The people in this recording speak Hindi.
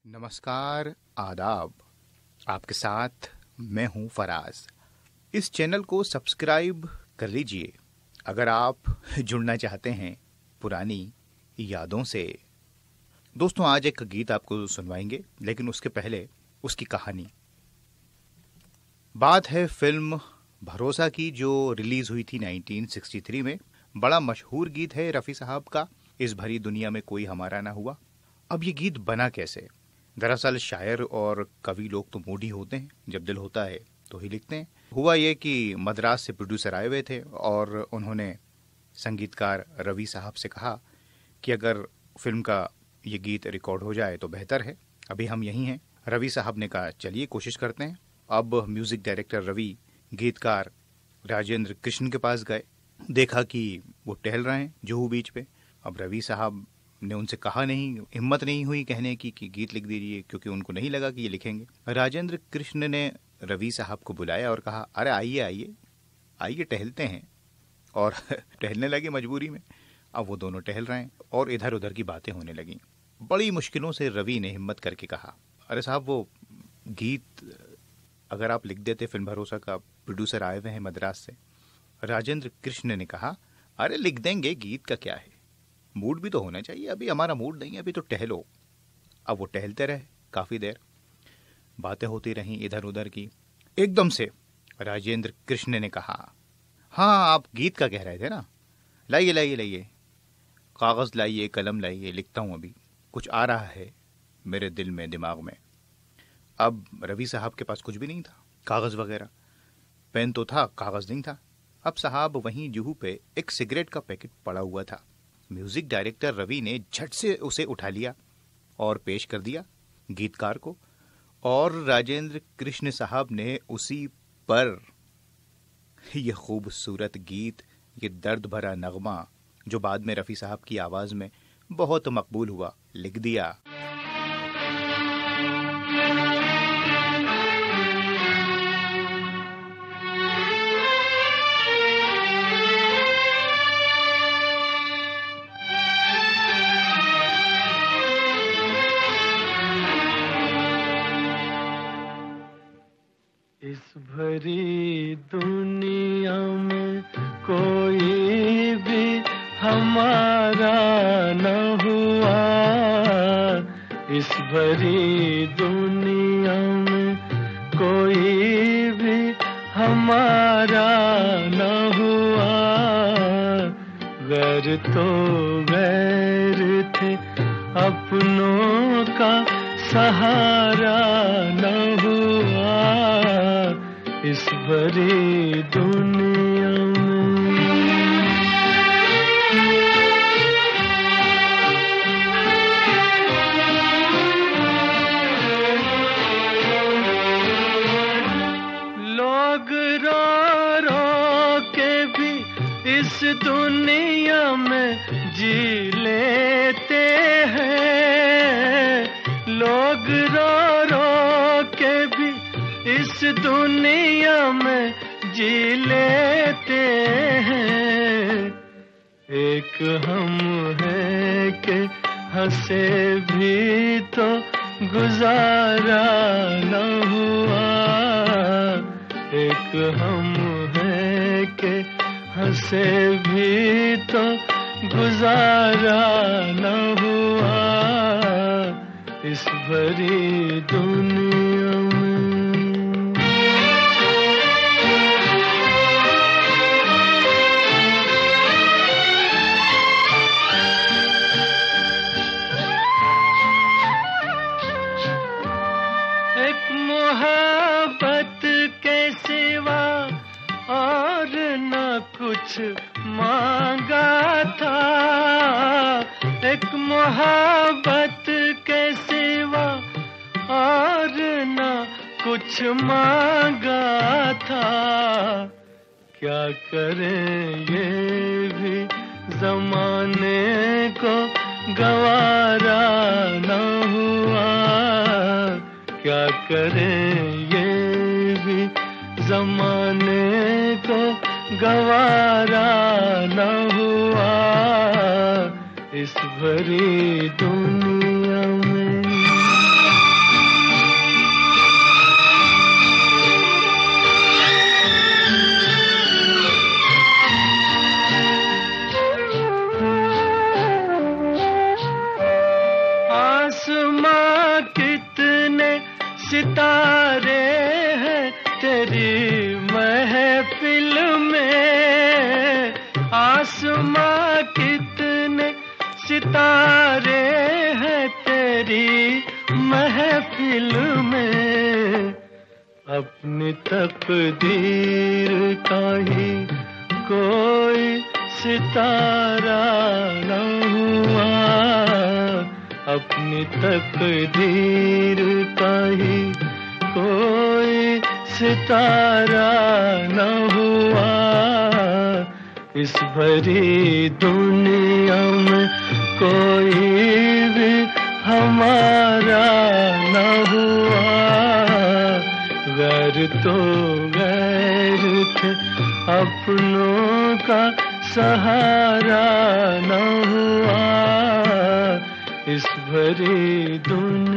नमस्कार, आदाब। आपके साथ मैं हूं फराज। इस चैनल को सब्सक्राइब कर लीजिए अगर आप जुड़ना चाहते हैं पुरानी यादों से। दोस्तों, आज एक गीत आपको सुनवाएंगे, लेकिन उसके पहले उसकी कहानी। बात है फिल्म भरोसा की, जो रिलीज हुई थी 1963 में। बड़ा मशहूर गीत है रफ़ी साहब का, इस भरी दुनिया में कोई हमारा ना हुआ। अब ये गीत बना कैसे? दरअसल शायर और कवि लोग तो मूडी होते हैं, जब दिल होता है तो ही लिखते हैं। हुआ ये कि मद्रास से प्रोड्यूसर आए हुए थे और उन्होंने संगीतकार रवि साहब से कहा कि अगर फिल्म का ये गीत रिकॉर्ड हो जाए तो बेहतर है, अभी हम यहीं हैं। रवि साहब ने कहा चलिए कोशिश करते हैं। अब म्यूजिक डायरेक्टर रवि गीतकार राजेंद्र कृष्ण के पास गए, देखा कि वो टहल रहे हैं जुहू बीच पे। अब रवि साहब ने उनसे कहा नहीं, हिम्मत नहीं हुई कहने की कि गीत लिख दीजिए, क्योंकि उनको नहीं लगा कि ये लिखेंगे। राजेंद्र कृष्ण ने रवि साहब को बुलाया और कहा, अरे आइए आइए आइए, टहलते हैं। और टहलने लगे मजबूरी में। अब वो दोनों टहल रहे हैं और इधर उधर की बातें होने लगी। बड़ी मुश्किलों से रवि ने हिम्मत करके कहा, अरे साहब, वो गीत अगर आप लिख देते, फिल्म भरोसा का प्रोड्यूसर आए हुए हैं मद्रास से। राजेंद्र कृष्ण ने कहा, अरे लिख देंगे, गीत का क्या है, मूड भी तो होना चाहिए। अभी हमारा मूड नहीं है, अभी तो टहलो। अब वो टहलते रहे काफी देर, बातें होती रहीं इधर उधर की। एकदम से राजेंद्र कृष्ण ने कहा, हाँ आप गीत का कह रहे थे ना, लाइए लाइए लाइए, कागज लाइए, कलम लाइए, लिखता हूं। अभी कुछ आ रहा है मेरे दिल में, दिमाग में। अब रवि साहब के पास कुछ भी नहीं था, कागज वगैरह। पेन तो था, कागज नहीं था। अब साहब वहीं जुहू पे एक सिगरेट का पैकेट पड़ा हुआ था। म्यूजिक डायरेक्टर रवि ने झट से उसे उठा लिया और पेश कर दिया गीतकार को, और राजेंद्र कृष्ण साहब ने उसी पर यह खूबसूरत गीत, ये दर्द भरा नगमा, जो बाद में रफी साहब की आवाज में बहुत मकबूल हुआ, लिख दिया। इस भरी दुनिया में कोई भी हमारा न हुआ। इस भरी दुनिया में कोई भी हमारा न हुआ। गैर तो गैर थे, अपनों का सहारा न हुआ। इस भरी दुनिया में लोग रो रो के भी इस दुनिया में जी लेते हैं। लोग रो रो के भी इस दुनिया में जी लेते हैं। एक हम है कि हंसे भी तो गुजारा न हुआ। एक हम है कि हंसे भी तो गुजारा न हुआ। इस भरी दुनिया में एक मोहब्बत के सिवा और न कुछ मांगा था। एक मोहब्बत के सिवा और न कुछ मांगा था। क्या करें ये भी जमाने को गवारा न हुआ। क्या करें ये भी जमाने को गवारा न हुआ। इस भरी दुनिया में आसमां कितने सितारे हैं तेरी महफिल में, आसमां कितने सितारे हैं तेरी महफिल में। अपनी तकदीर का ही कोई सितारा न हुआ, अपनी तकदीर का ही कोई सितारा न हुआ। इस भरी दुनिया में कोई भी हमारा न हुआ। गैर तो गैर थे, अपनों का सहारा न हुआ। इस भरी दुनिया